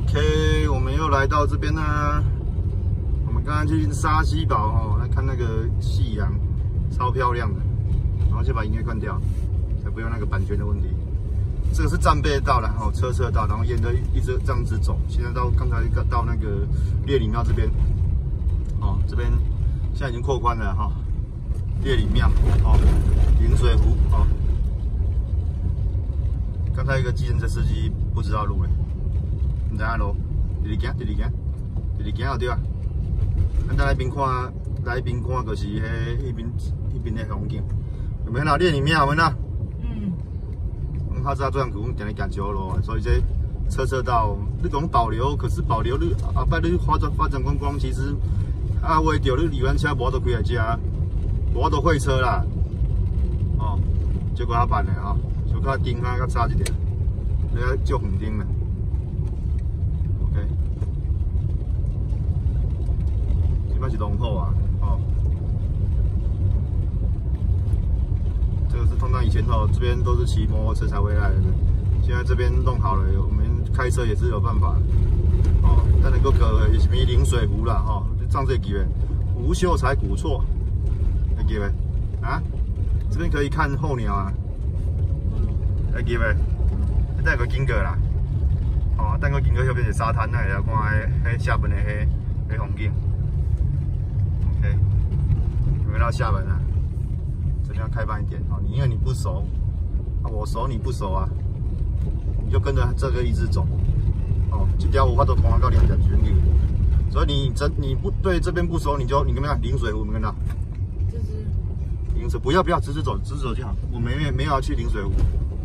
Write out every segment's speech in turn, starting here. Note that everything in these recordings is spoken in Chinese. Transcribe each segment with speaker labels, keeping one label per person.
Speaker 1: OK， 我们又来到这边呢。我们刚刚去沙溪堡哦，来看那个夕阳，超漂亮的。然后先把音乐关掉，才不用那个版权的问题。这个是战备道了哦，车道，然后沿着一直这样子走。现在刚才到那个烈里庙这边，哦，这边现在已经扩宽了哈、哦。烈里庙哦，临水湖哦。刚才一个计程车司机不知道路诶。 唔知影路，直行后对啊。咱来宾看，就是迄边的风景。有没有啦？烈里庙有没啦？嗯。较早做人去，阮定咧行桥路，所以这车道你讲保留，可是保留你后摆你发展观光，其实啊，为着你离湾车无法度开来遮，无法度会车啦。哦，结果较慢的吼，小可灯较差一点，你要照红灯啦。 那是龙后啊，哦，这个是通常以前哦，这边都是骑摩托车才会来的，现在这边弄好了，我们开车也是有办法，哦，但能够隔什么临水湖啦，哈、哦，这样这机会，吴秀才古厝，有机会啊，这边可以看候鸟啊，有机会，再个经过啦，哦，等个经过那边是沙滩，那会看迄厦门的迄风景。 OK， 回到厦门了，这边要开慢一点哦。因为你不熟，啊，我熟你不熟啊，你就跟着这个一直走。哦，这条有法度通到2条旋律，所以你不对这边不熟，你跟不看临水湖，你看到？临水不要直走就好。我没有要去临水湖。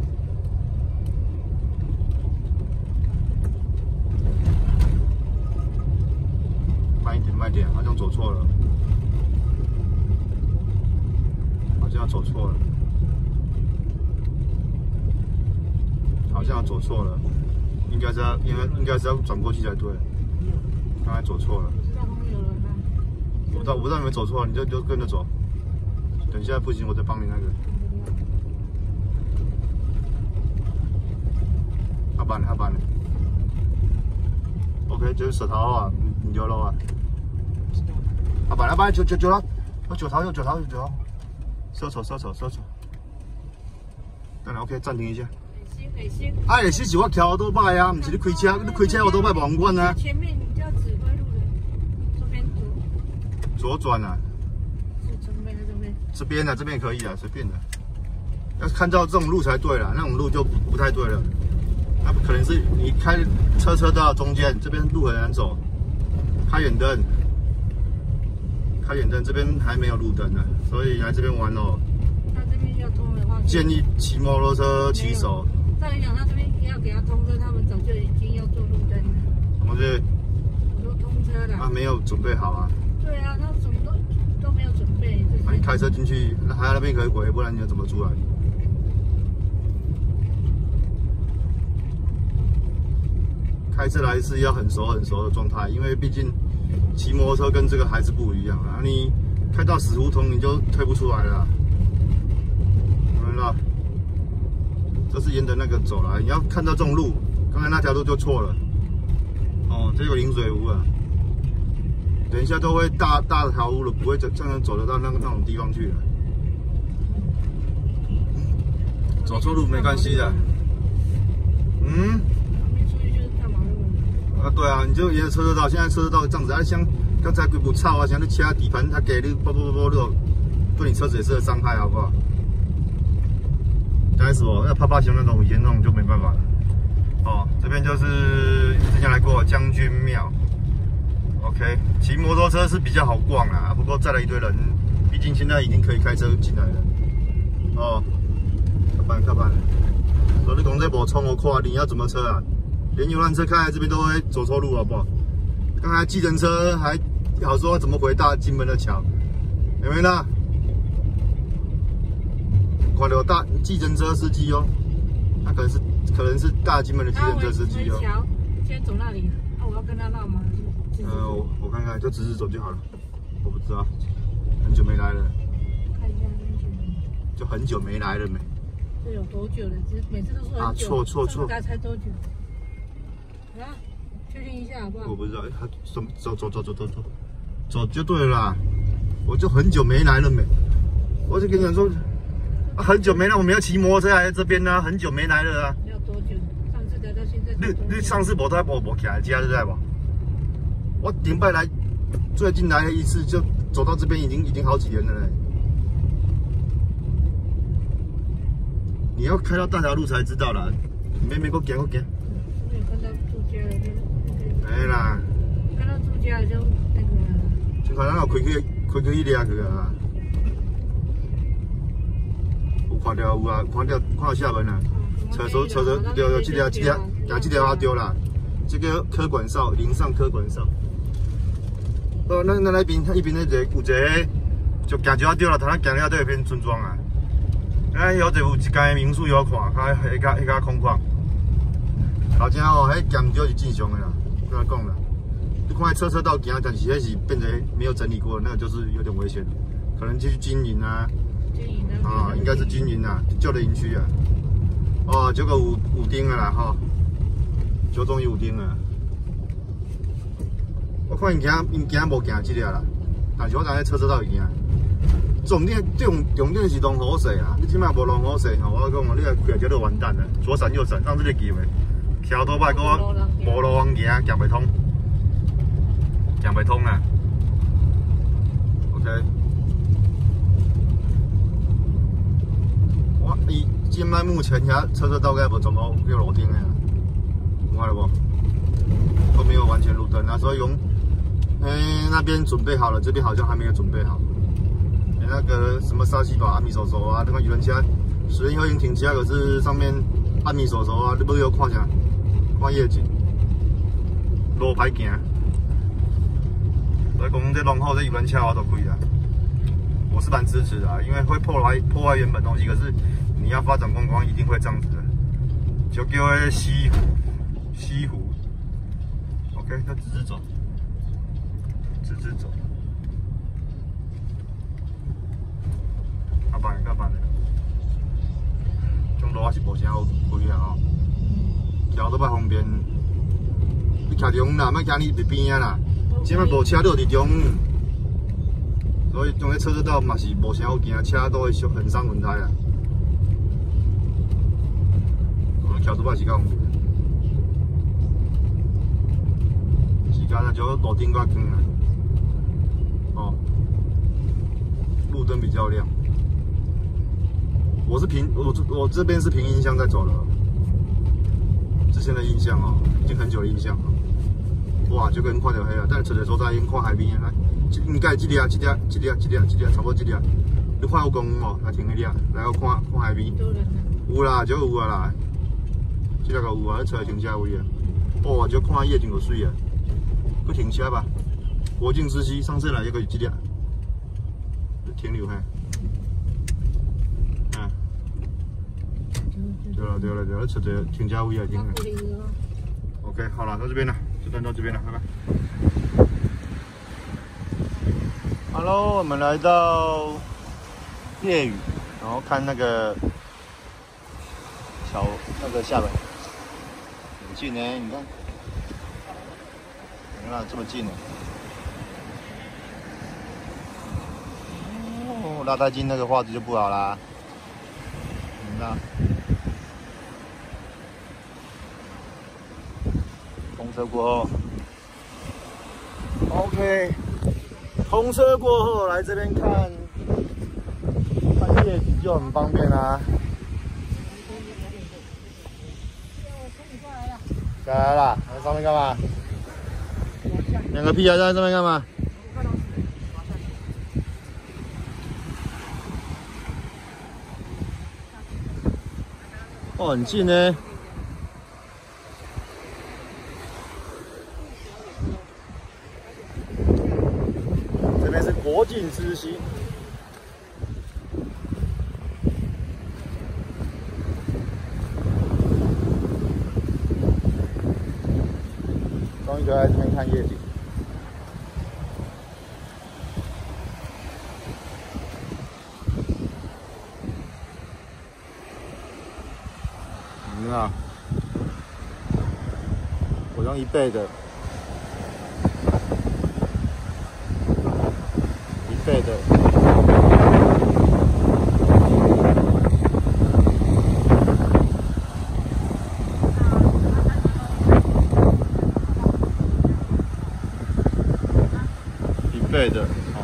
Speaker 1: 慢一点，好像走错了。 好像走错了，应该是要转过去才对。刚才走错了。我不知道有没有走错，你就跟着走。等一下不行，我再帮你那个。下班了。OK， 就是石头啊，唔对路啊。下班就了，我九头。 收手。当然 OK， 暂停一下。会心。啊，会心是我调多摆啊，不是你开车，你开车我多摆无管啊。前面你叫指挥路的，左边左转啊。是这边这边可以啊，随便的。要看到这种路才对了，那种路就不太对了。那可能是你开车道中间，这边路很难走，开远灯。 这边还没有路灯呢，所以来这边玩哦。他这边要通的话，建议骑摩托车骑手。照理讲，他这边要给他通车，他们早就已经要做路灯了。什么是？我说通车了。啊，没有准备好啊。对啊，他什么都没有准备。就是、你开车进去，还那边可以回，不然你要怎么出来？开车来是要很熟的状态，因为毕竟。 骑摩托车跟这个还是不一样啊！你开到死胡同你就退不出来了，有没有？这是沿着那个走来，你要看到这种路，刚才那条路就错了。哦，这个临水湖啊，等一下都会大条路了，不会这样走得到那种地方去了。走错路没关系的。嗯。 啊，对啊，你就沿着车道，现在车道这样子，啊，像刚才规部草啊，像你车底盘它给你啵，对你车子也是个伤害，好不好？该死哦，那啪熊那种严重就没办法了。哦，这边就是之前来过将军庙。OK， 骑摩托车是比较好逛啦，不过载了一堆人，毕竟现在已经可以开车进来了。哦，看板，所以你讲这无冲我看你要怎么车啊？ 连游览车开来这边都会走错路，好不好？刚才计程车还好说怎么回大金门的桥，有没有啦？看到大计程车司机哦，他可能是大金门的计程车司机哦。桥，先走那里。啊，我要跟他绕吗？我看看，就直走就好了。我不知道，很久没来了。看一下很久没。就很久没来了没？这有多久了？每次都说很久。啊，错。
Speaker 2: 大概才多久？啊， 确定一下好不好？
Speaker 1: 我不知道，他走就对了啦。我就很久没来了没，我就跟你讲说，很久没来，我们要骑摩托车来这边呢、很久没来了啊。
Speaker 2: 要多久？上次来到现在。
Speaker 1: 你上次无起来家对不对不？我顶拜来，最近来了一次，就走到这边已经好几年了嘞。你要开到大条路才知道啦，没给我行。
Speaker 2: 有看到住家了就。
Speaker 1: 哎啦，
Speaker 2: 看到住家了就那个。
Speaker 1: 就看咱有开去掠去啊。有看到有啊，看到厦门啊，车对，这条啊对啦，这个科管哨，林上科管哨。那边那边有一个就行就对啦，头仔行了对一片村庄啊。有一间民宿有看，迄个空旷。老正哦，迄减少是正常的啦，跟他讲啦。你看车道行，但是迄是变成没有整理过，那个就是有点危险，可能去军营啊。应该是军营啊，旧的营区啊。哦，这个有丁啊啦哈，就终于有丁啊。我看因行无行这个啦，但是我知车道会行。重点是龙河水啊！你即摆无龙河水吼，我讲你来开这就完蛋了，左闪右闪，让这个机会，桥多摆个无路通行，行袂通啦。OK， 伊今摆目前遐车道该无全部有路灯的，有看到无？都没有完全路灯啊，所以那边准备好了，这边好像还没有准备好。那个什么沙西吧，阿米手啊，那个游轮车，虽然已经停起来，可是上面阿米手啊，你不要看啥？看夜景，路歹行。所以讲这龙后这游轮车我都开啦，我是蛮支持的、因为会破坏原本东西，可是你要发展观光，一定会这样子的，就叫个西湖 ，OK， 那直直走。较办的，种路也是无啥好开啊吼，桥都较方便。你徛中啦，莫徛你边啊啦。即摆无车都伫中，所以种个车道嘛是无啥好行，车都会很伤轮胎啊。桥都摆是较方便。时间啊，就路顶较光啦。哦，路灯比较亮。我这边是平音箱在走了，之前的印象哦，已经很久的印象了。哇，就跟看到黑啊，但是出来所在已经看海边啊，应该这里，差不多这里。你看有公园哦，来停迄里啊，来看海边。有啦，就有啊啦，这个有啊，出来停车位啊。哦，就看夜景就水啊，去停车吧。国境之西，上次来一个这里，停留嘿。对了，车子停车位啊，停了。OK， 好了，到这边了，这段到这边了，拜拜。Hello， 我们来到夜雨，然后看那个桥，那个厦门，很近呢，你看，这么近呢。哦，拉太近那个画质就不好啦。那。通车过后 ，OK， 通车过后来这边看夜景就很方便啦、下来了，在上面干嘛？两个屁孩在上面干嘛？哦，很近呢。国境之西，终于来这边看夜景。你看，我用1倍的。 备的。必备的，哦。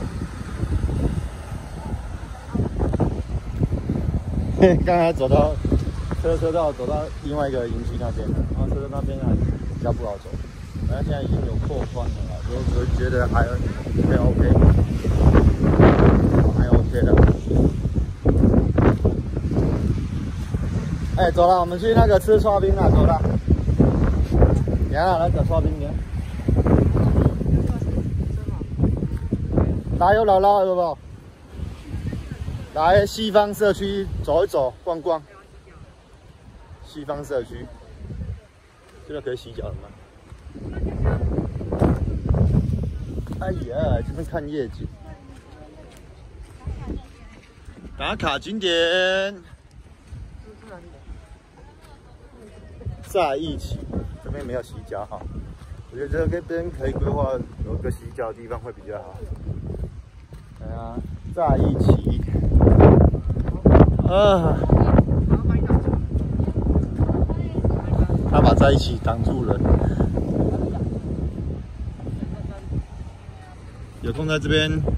Speaker 1: 刚才走到车道，走到另外一个营区那边了，然后车道那边呢比较不好走，反正现在已经有扩宽了啦，我觉得还 OK， 还 OK 的。哎，走了，我们去那个吃刨冰了，走了。然后来找刨冰的。来有姥姥有不？来西方社区走一走，逛逛。西方社区，这边可以洗脚了吗？哎呀，这边看夜景，打卡景点，在一起。这边没有洗脚哈，我觉得这边可以规划有个洗脚的地方会比较好。哎呀，在一起，他把在一起挡住了。有空在这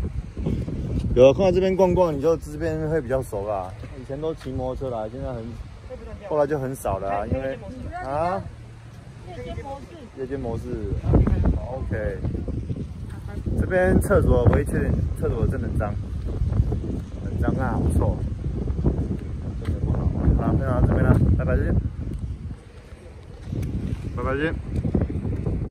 Speaker 1: 边逛逛，你就这边会比较熟啦。以前都骑摩托车啦，现在后来就很少了啊，因为啊，夜间模式 ，OK。这边厕所唯一缺点，厕所真的很脏，很脏啊，好臭，真的不好。好，分享到这边了，拜拜，再见，拜拜，再见。